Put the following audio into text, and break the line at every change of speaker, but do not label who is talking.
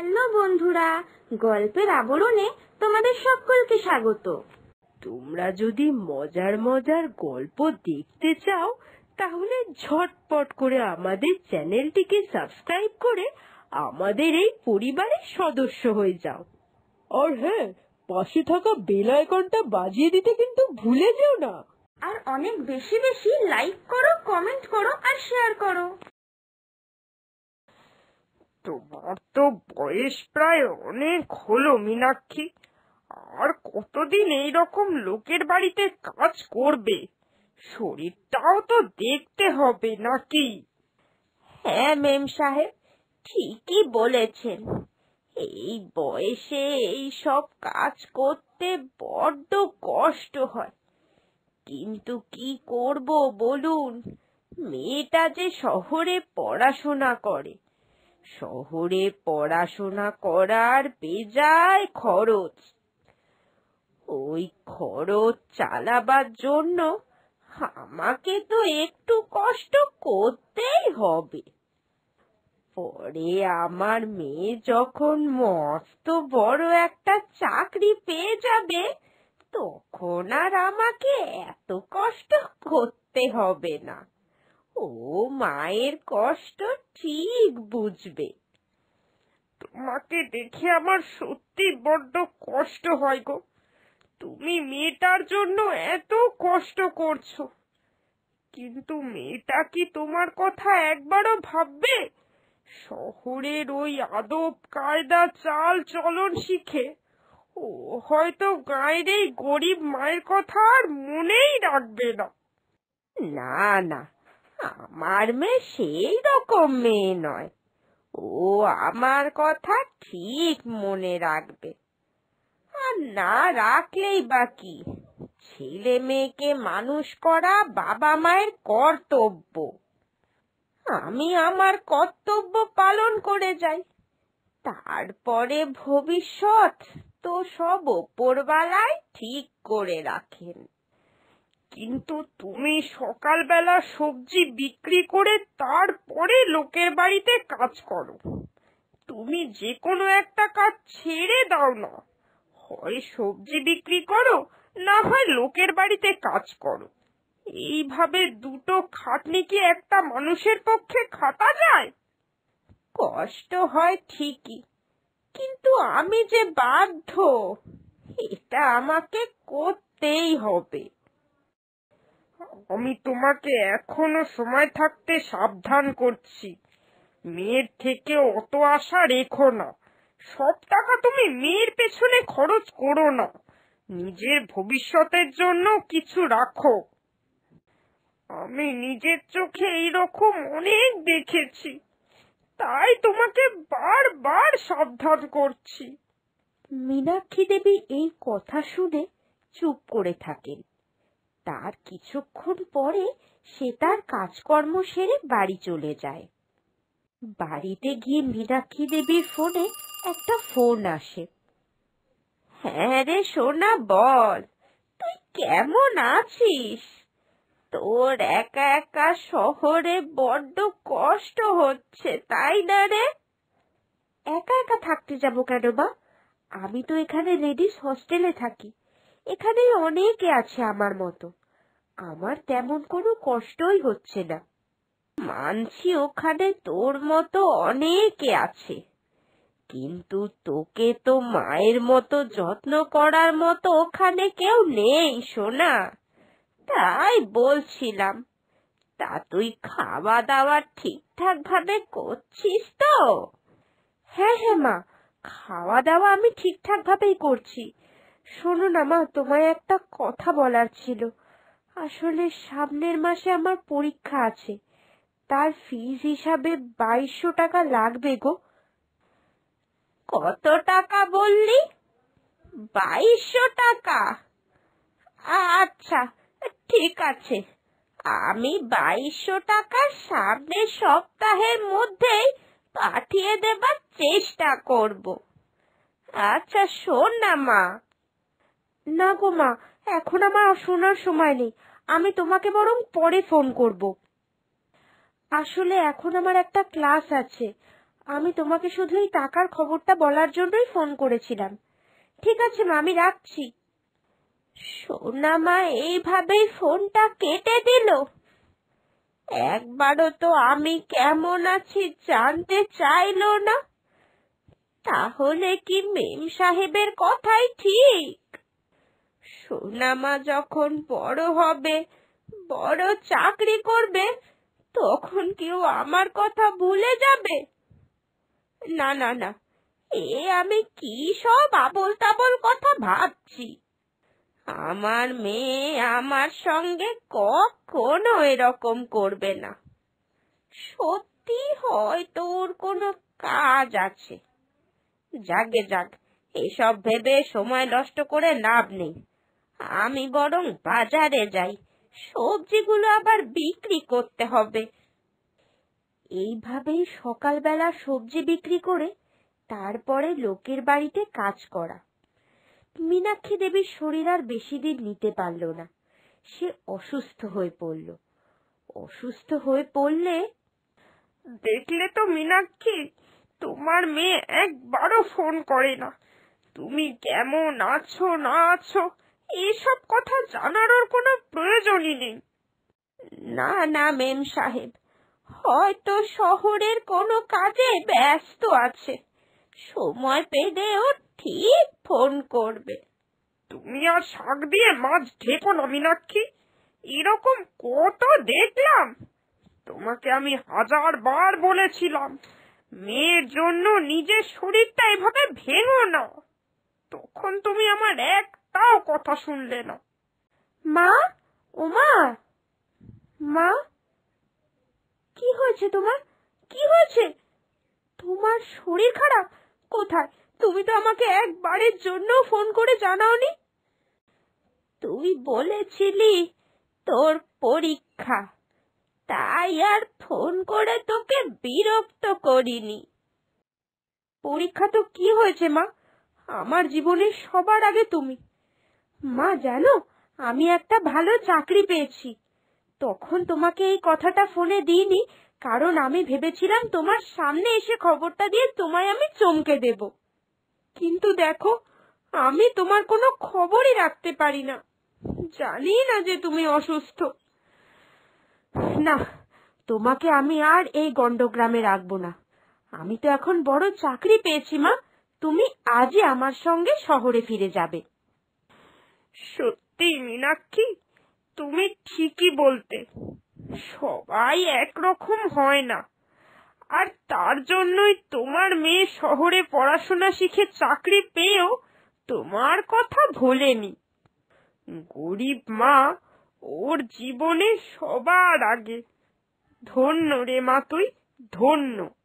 Hello বন্ধুরা, গল্পের আবরণে তোমাদের সকলকে স্বাগত।
তোমরা যদি মজার মজার গল্প দেখতে চাও তাহলে ঝটপট করে আমাদের চ্যানেলটিকে সাবস্ক্রাইব করে আমাদের এই পরিবারের সদস্য হয়ে যাও। আর হ্যাঁ, পাশে থাকা বেল আইকনটা বাজিয়ে দিতে কিন্তু ভুলে যেও না।
আর অনেক বেশি বেশি লাইক করো, কমেন্ট করো আর শেয়ার করো।
তোমার তো বয়স প্রায় অনেক হলো মীনাক্ষী, আর কতদিন এইরকম লোকের বাড়িতে কাজ করবে? শরীরটাও তো দেখতে হবে নাকি?
হ্যাঁ মেম সাহেব, ঠিকই বলেছেন। এই বয়সে এই সব কাজ করতে বড্ড কষ্ট হয়, কিন্তু কি করব বলুন? মেয়েটা যে শহরে পড়াশোনা করে, শহরে পড়াশোনা করার বেজায় খরচ। ওই খরচ চালাবার জন্য আমাকে তো একটু কষ্ট করতেই হবে। পরে আমার মেয়ে যখন মস্ত বড় একটা চাকরি পেয়ে যাবে, তখন আর আমাকে এত কষ্ট করতে হবে না। ও মায়ের কষ্ট ঠিক বুঝবে।
তোমাকে দেখে আমার সত্যি বড্ড কষ্ট হয় গো। তুমি মেয়েটার জন্য এত কষ্ট করছো, কিন্তু মেয়েটা কি তোমার কথা একবারও ভাববে? শহরের ওই আদব কায়দা চাল চলন শিখে ও হয়তো গায়ের এই গরিব মায়ের কথা আর মনেই রাখবে না।
না না, আমার মেয়ে সেই রকম মেয়ে নয়। ও আমার কথা ঠিক মনে রাখবে। আর না রাখলেই বা কি, ছেলে মেয়েকে মানুষ করা বাবা মায়ের কর্তব্য। আমি আমার কর্তব্য পালন করে যাই, তারপরে ভবিষ্যৎ তো সব ওপরওয়ালাই ঠিক করে রাখেন।
কিন্তু তুমি সকালবেলা সবজি বিক্রি করে তারপরে লোকের বাড়িতে কাজ করো। তুমি যে কোনো একটা কাজ ছেড়ে দাও না, হয় সবজি বিক্রি করো, না হয় লোকের বাড়িতে কাজ করো। এইভাবে দুটো খাটনি কি একটা মানুষের পক্ষে খাটা যায়?
কষ্ট হয় ঠিকই, কিন্তু আমি যে বাধ্য, এটা আমাকে করতেই হবে।
আমি তোমাকে এখনো সময় থাকতে সাবধান করছি, মেয়ের থেকে অত আশা রেখো না। সব টাকা তুমি মেয়ের পেছনে খরচ করো না, নিজের ভবিষ্যতের জন্য কিছু রাখো। আমি নিজের চোখে এইরকম অনেক দেখেছি, তাই তোমাকে বারবার সাবধান করছি।
মীনাক্ষী দেবী এই কথা শুনে চুপ করে থাকেন। তার কিছুক্ষণ পরে সে তার কাজকর্ম সেরে বাড়ি চলে যায়। বাড়িতে গিয়ে মীনাক্ষী দেবীর ফোনে একটা ফোন আসে। হ্যাঁ রে সোনা, বল, তুই কেমন আছিস? তোর একা একা শহরে বড্ড কষ্ট হচ্ছে, তাই না রে? একা একা থাকতে যাব কেন বা? আমি তো এখানে লেডিস হস্টেলে থাকি। এখানে অনেকে আছে আমার মতো, আমার তেমন কোনো কষ্টই হচ্ছে না। মানছি ওখানে তোর মতো অনেকে আছে, কিন্তু তোকে তো মায়ের মতো যত্ন করার মতো ওখানে কেউ নেই সোনা। তাই বলছিলাম, তা তুই খাওয়া দাওয়া ঠিকঠাক ভাবে করছিস তো? হ্যাঁ হ্যাঁ মা, খাওয়া দাওয়া আমি ঠিকঠাক ভাবেই করছি। শোনো না মা, তোমায় একটা কথা বলার ছিল। আসলে সামনের মাসে আমার পরীক্ষা আছে, তার ফিস হিসাবে 2200 টাকা লাগবে গো। কত টাকা বললি? 2200 টাকা? আচ্ছা, ঠিক আছে, আমি 2200 টাকা সামনের সপ্তাহের মধ্যেই পাঠিয়ে দেবার চেষ্টা করব। আচ্ছা শোন না মা। না গো মা, এখন আমার শোনার সময় নেই, আমি তোমাকে বরং পরে ফোন করব। আসলে এখন আমার একটা ক্লাস আছে, আমি তোমাকে শুধু এই টাকার খবরটা বলার জন্যই ফোন করেছিলাম। ঠিক আছে মা, আমি রাখছি। সোনা মা এইভাবেই ফোনটা কেটে দিল। একবারও তো আমি কেমন আছি জানতে চাইলো না। তাহলে কি মেম সাহেবের কথাই ঠিক? সোনা মা যখন বড় হবে, বড় চাকরি করবে, তখন কেউ আমার কথা ভুলে যাবে? না না না, আমি কি সব আবোল তাবোল কথা ভাবছি। আমার মেয়ে আমার সঙ্গে কখনো এরকম করবে না। সত্যি হয়তো ওর কোনো কাজ আছে। যাগে যাক, এসব ভেবে সময় নষ্ট করে লাভ নেই। আমি বরং বাজারে যাই, সবজিগুলো আবার বিক্রি করতে হবে। এইভাবেই সকালবেলা সবজি বিক্রি করে তারপরে লোকের বাড়িতে কাজ করা। মীনাক্ষী দেবীর শরীর আর বেশি দিন নিতে পারল না। সে অসুস্থ হয়ে পড়ল। অসুস্থ হয়ে পড়লে,
দেখলে তো মীনাক্ষী, তোমার মেয়ে একবারও ফোন করে না। তুমি কেমন আছো না আছো এসব কথা জানার ওর কোনো প্রয়োজনই নেই।
না না মেম সাহেব, হয়তো শহরের কোনো কাজে ব্যস্ত আছে, সময় পেলে ও ঠিক ফোন করবে।
তুমি আর শাক দিয়ে মাছ ঢেকো না মীনাক্ষী, এরকম কত দেখলাম। তোমাকে আমি 1000বার বলেছিলাম মেয়ের জন্য নিজের শরীরটা এভাবে ভেঙো না, তখন তুমি আমার একটাও কথা শুনলে না।
মা, ও মা, মা, কি হয়েছে তোমার? কি হয়েছে? তোমার শরীর খারাপ? কোথায়? তুমি তো আমাকে একবারের জন্য ফোন করে জানাওনি। তুই বলেছিলি তোর পরীক্ষা, তাই আর ফোন করে তোকে বিরক্ত করিনি। পরীক্ষা তো কি হয়েছে মা? আমার জীবনের সবার আগে তুমি। মা জানো, আমি একটা ভালো চাকরি পেয়েছি। তখন তোমাকে এই কথাটা ফোনে দিইনি, কারণ আমি ভেবেছিলাম তোমার সামনে এসে খবরটা দিয়ে তোমায় আমি চমকে দেব। কিন্তু দেখো, আমি তোমার কোনো খবরই রাখতে পারি না। জানি না যে তুমি অসুস্থ। না, তোমাকে আমি আর এই গন্ডগ্রামে রাখবো না। আমি তো এখন বড় চাকরি পেয়েছি মা, তুমি আজই আমার সঙ্গে শহরে ফিরে যাবে।
সত্যি মীনাক্ষী, তুমি ঠিকই বলতে। সবাই একরকম হয় না, আর তার জন্যই তোমার মেয়ে শহরে পড়াশোনা শিখে চাকরি পেয়েও তোমার কথা ভোলেনি। গরিব মা ওর জীবনে সবার আগে। ধন্য রে মা, তুই ধন্য।